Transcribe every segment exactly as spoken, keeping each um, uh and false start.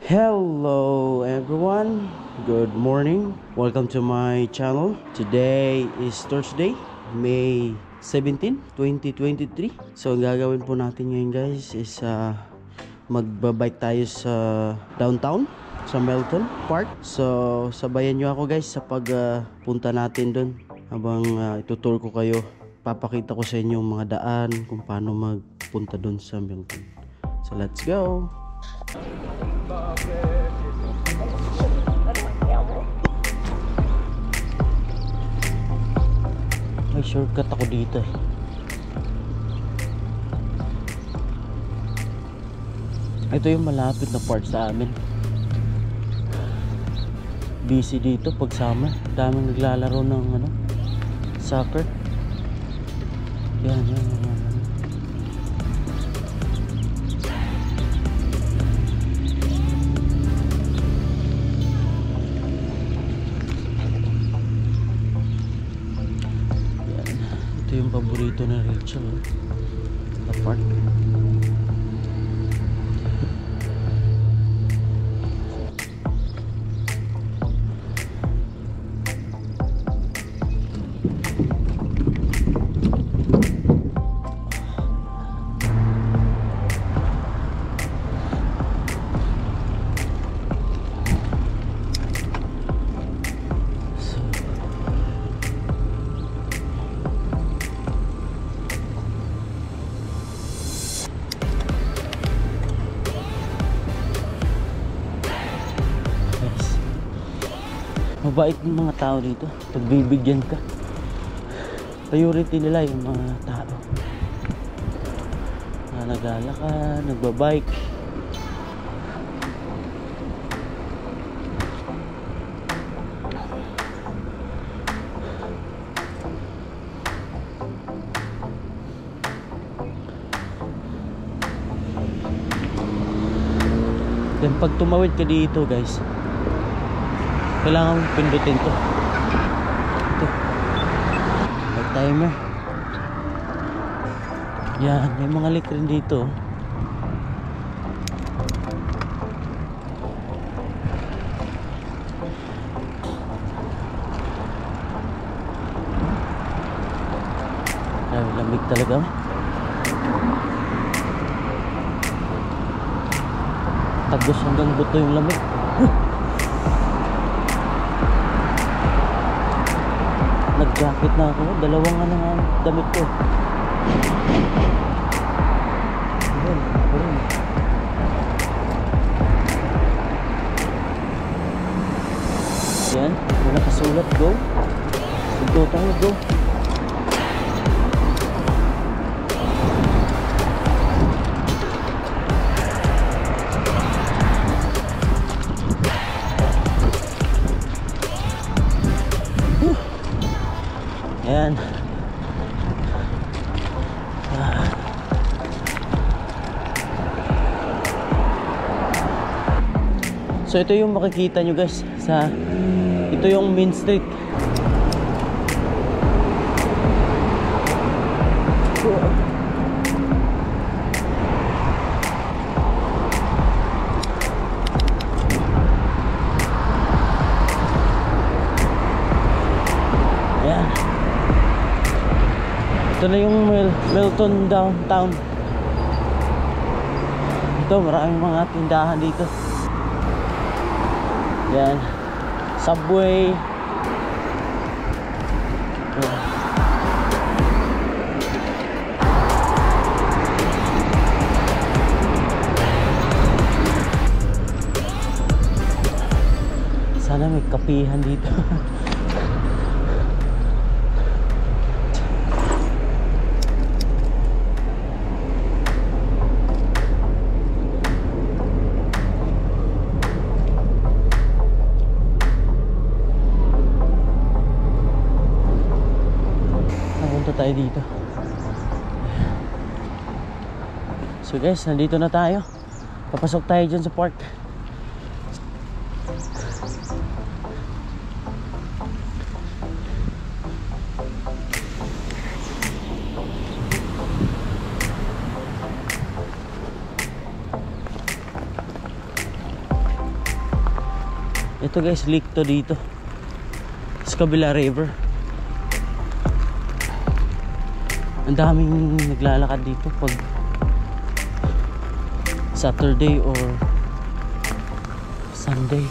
Hello everyone, good morning, welcome to my channel. Today is Thursday, May seventeenth, twenty twenty-three. So ang gagawin po natin ngayon guys is uh, magbabike tayo sa downtown, sa Melton Park. So sabayan nyo ako guys sa pagpunta uh, natin dun. Habang uh, itutur ko kayo, papakita ko sa inyo yung mga daan kung paano magpunta dun sa Melton. So let's go! May shortcut ako dito eh. Ito yung malapit na part sa amin. Busy dito pag summer. Daming naglalaro ng ano, soccer. Yan, yan, yan, yan. Ito yung paborito na Rachel, eh. The park. Mabait ng mga tao dito. Pagbibigyan ka, priority nila yung mga tao na naglalakad, nagbabike. Then pag tumawid ka dito guys, kailangan pindutin to. Ito. May timer. Yan, may mga leak rin dito. Ay, lamig talaga. Tagos hanggang buto yung lamig. Nag-jacket na ako. Dalawang ano nga damit ko. Ayan, ayan. Yan, may nakasulat, go. Go tayo, go. Ayan. Ah. So ito yung makikita nyo guys sa, ito yung main street. Ayan. Ito na yung Mel Melton downtown. Ito, maraming mga tindahan dito. Yan. Subway. Yan. Sana may kapihan dito. Tayo dito. So guys, nandito na tayo. Papasok tayo dyan sa park. Ito guys, lake to dito sa kabila river. Ang daming naglalakad dito pag Saturday or Sunday.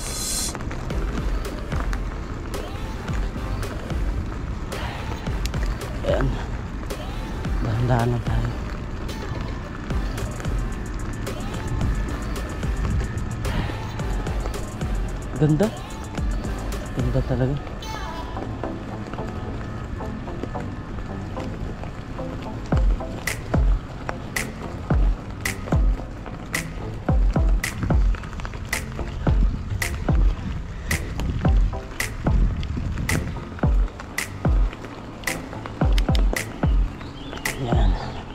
Ayan, dahan-dahan lang tayo. Ganda, ganda talaga. Yan.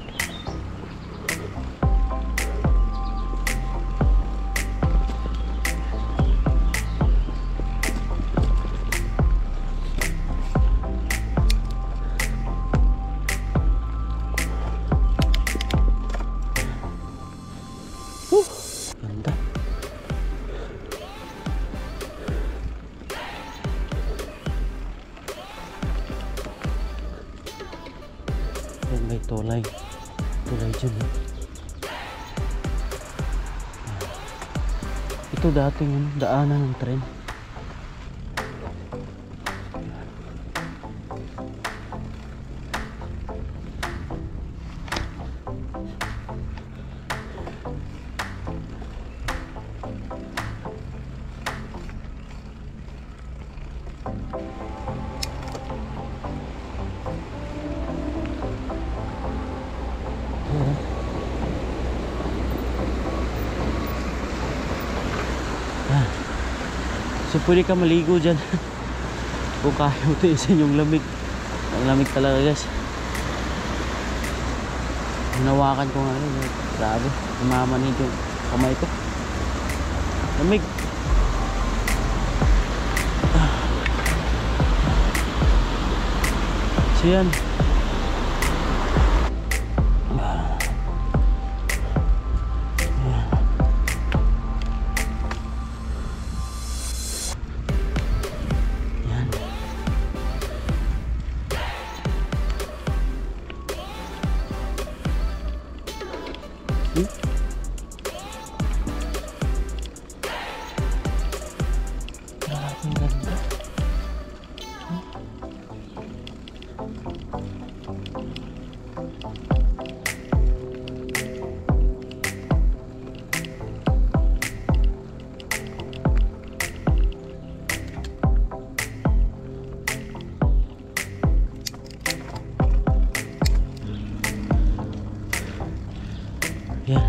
Woo! Ganda. Yan, may tulay. Tulay dyan. Eh. Ito dating ano, daanan ng tren. So pwede ka maligo dyan kung kaya mo tiisin yung lamig. Ang lamig talaga guys. Hinawakan ko nga rin. Grabe, umamanid yung kamay ko. Lamig. So yan. Yan.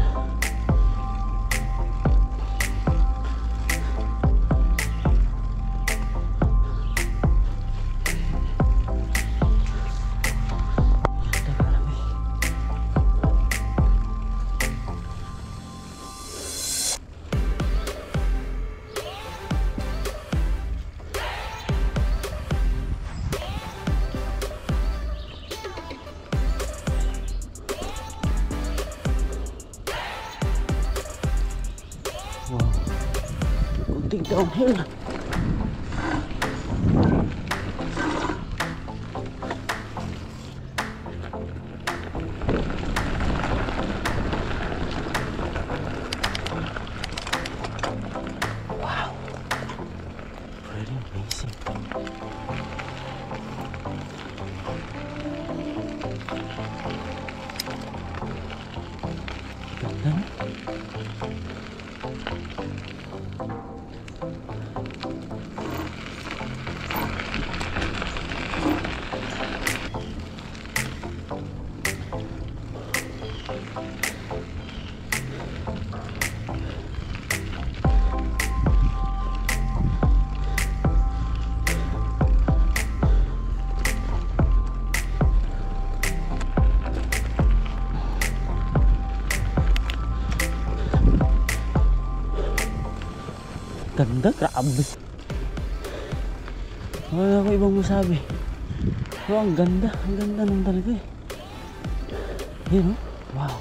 Wow, kunting downhill. Wow, pretty amazing. Ganda na. Ganda, grabe. Wala ko ibang masabi. Pero ang ganda, ang ganda nung talaga eh. Yun, oh. Wow.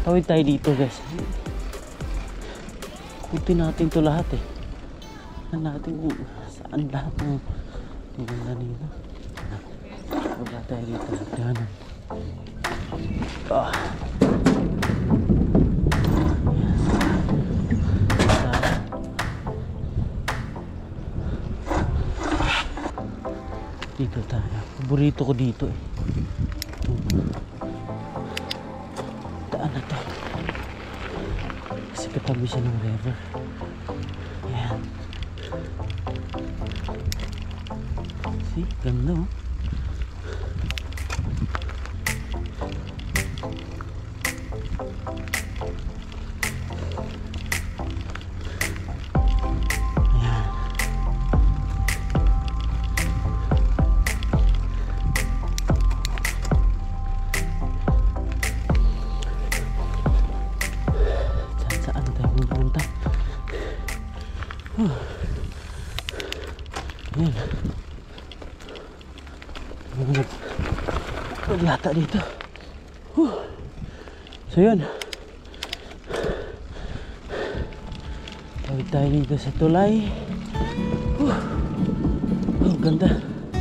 Tawid tayo dito guys. Ikutin natin to lahat eh. Tignan natin kung saan lahat ng maganda nito. Baba tayo dito. Tignan. Ah. Dito tayo. Paborito ko dito eh. Daan na to. Kasi katabi siya ng river. Ayan. See? Ganda oh. Huh. Ayan. Naglata dito. Huh. So yun. Tawid tayo dito sa tulay. Huh. Oh, ganda.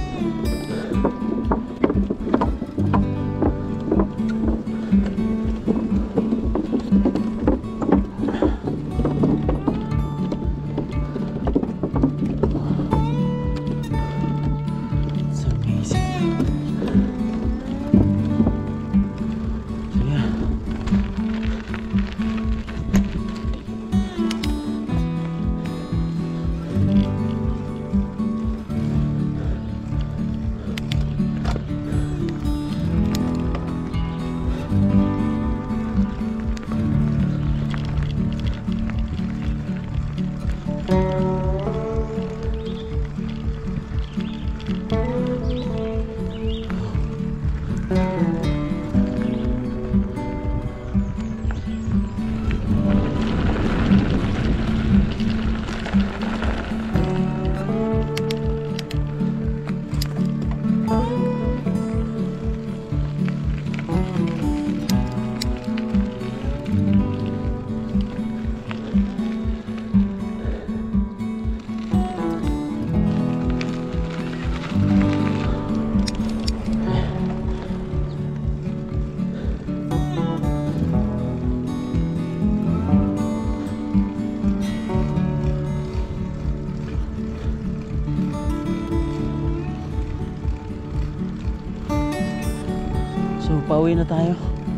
So, pauwi na tayo.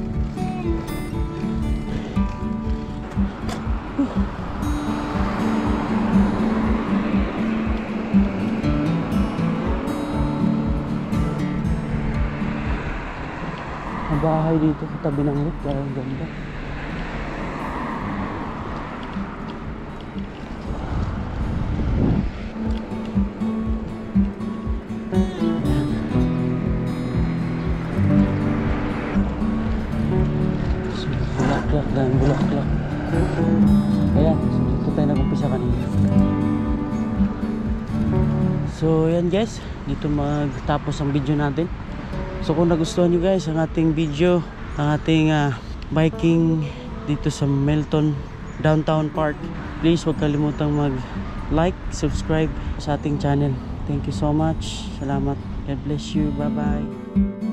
Huh. Ang bahay dito sa tabi ng lake, kaya ang ganda. Bulaklak dan bulaklak. Ayan, so dito tayo nag-umpisa kanina. So yan guys, dito magtapos ang video natin. So kung nagustuhan nyo guys ang ating video, ang ating uh, biking dito sa Melton Downtown Park, please huwag kalimutang mag like, subscribe sa ating channel. Thank you so much. Salamat. God bless you. Bye bye.